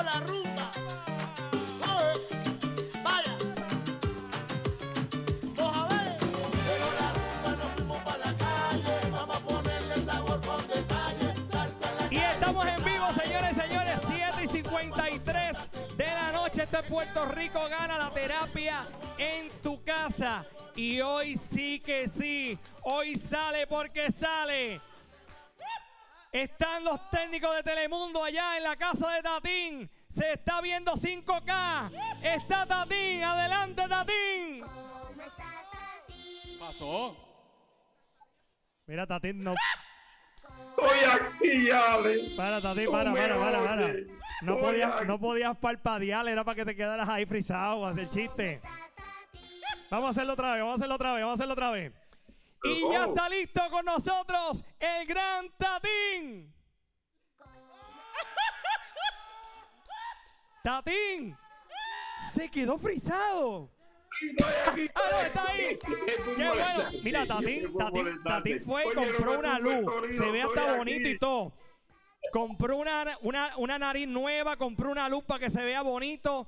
la rumba. Oye, vaya. Vos a ver. Llegó la rumba, nos fuimos para la calle. Vamos a ponerle sabor con detalle. Salsa en la calle. Y estamos en vivo, señores, 7:53 de la noche. Esto es Puerto Rico Gana, la terapia en tu casa. Y hoy sí que sí. Hoy sale porque sale. Están los técnicos de Telemundo allá en la casa de Tatín. Se está viendo 5K. Está Tatín. Adelante, Tatín. ¿Cómo estás, Tatín? Pasó. Mira, Tatín, no. Estoy aquí, Ale. Para, Tatín, para. No podías parpadear, era para que te quedaras ahí frisado, hacer chiste. Vamos a hacerlo otra vez. Y ya está listo con nosotros el gran Tatín. Tatín se quedó frisado. No, está ahí. Qué bueno. Mira, Tatín fue y compró una luz. Se ve hasta bonito y todo. Compró una nariz nueva, compró una luz para que se vea bonito.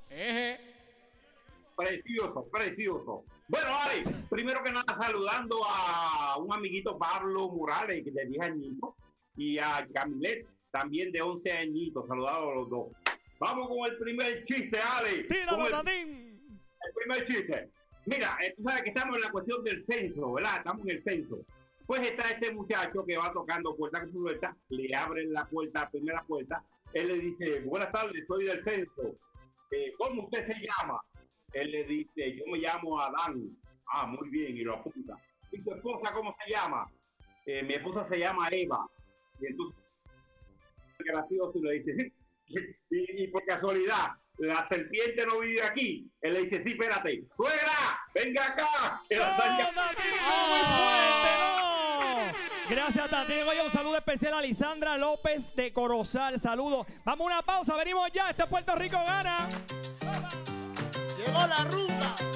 Precioso. Bueno, Ale, primero que nada saludando a un amiguito Pablo Morales, de 10 añitos, y a Camilet, también de 11 añitos, saludados a los dos. Vamos con el primer chiste, Ale. Tíralo, Tatín. El primer chiste. Mira, tú sabes que estamos en la cuestión del censo, ¿verdad? Estamos en el censo. Pues está este muchacho que va tocando puerta con puerta, le abren la puerta, primera puerta, él le dice, buenas tardes, soy del censo. ¿Cómo usted se llama? Él le dice, yo me llamo Adán. Ah, muy bien, y lo apunta. ¿Y tu esposa cómo se llama? Mi esposa se llama Eva. Y entonces, gracioso, y le dice, y por casualidad, la serpiente no vive aquí. Él le dice, sí, espérate. ¡Suegra! ¡Venga acá! Que la están Muy fuerte, no. Gracias, Tatín. Oye, un saludo especial a Lisandra López de Corozal. Saludos. Vamos a una pausa, venimos ya. Este es Puerto Rico Gana. Llegó la rumba.